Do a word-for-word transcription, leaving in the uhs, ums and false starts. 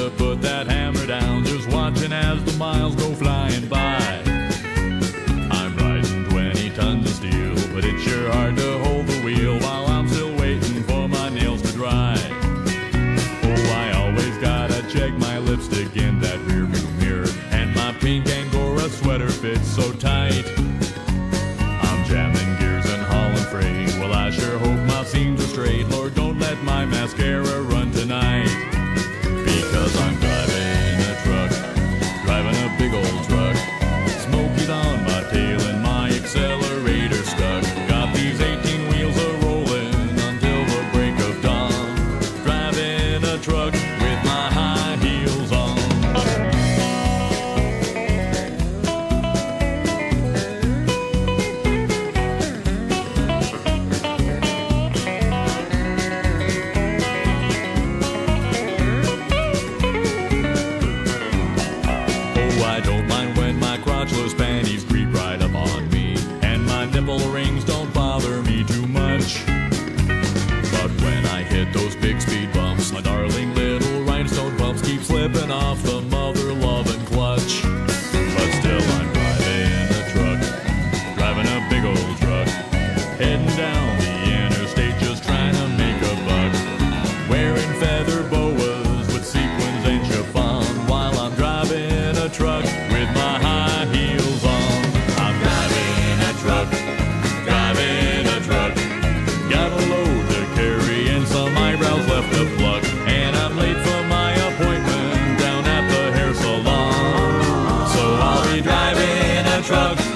to put that hammer down, just watching as the miles go flying by. I'm riding twenty tons of steel, but it's sure hard to hold the wheel while I'm still waiting for my nails to dry. Oh, I always gotta check my lipstick in that rearview mirror, and my pink Angora sweater fits so tight. I'm jamming gears and hauling freight, well I sure hope my seams are straight. Lord, don't let my mascara run tonight, because I'm driving a truck, driving a big old truck. Smoky's on my tail and my accelerator stuck. Got these eighteen wheels a-rolling until the break of dawn. Driving a truck with my high heels on. Oh, I don't mind when my crotchless panties creep right up on me, and my nipple rings don't bother me too much. But when I hit those big speed bumps, my darling little rhinestone bumps keep slipping off the mother-loving clutch. But still I'm driving a truck, driving a big old truck, heading down the interstate just trying to make a buck. Wearing feather boas with sequins and chiffon, while I'm driving a truck with my high heels on. I'm driving a truck, driving a truck. Got a load to carry and some eyebrows left to pluck, and I'm late for my appointment down at the hair salon. So I'll be driving a truck